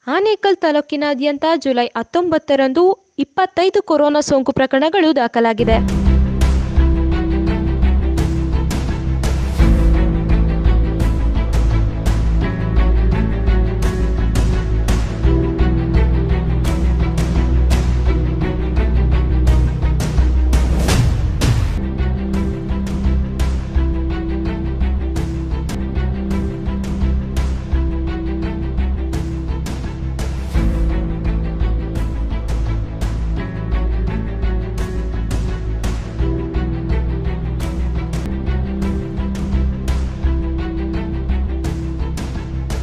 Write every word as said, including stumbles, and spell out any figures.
ಆನೇಕಲ್ ತಾಲೂಕಿನಾದ್ಯಂತ ಜುಲೈ ಹತ್ತೊಂಬತ್ತರಂದು ಇಪ್ಪತ್ತೈದು ಕೊರೋನಾ ಸೋಂಕು ಪ್ರಕರಣಗಳು ದಾಖಲಾಗಿದೆ.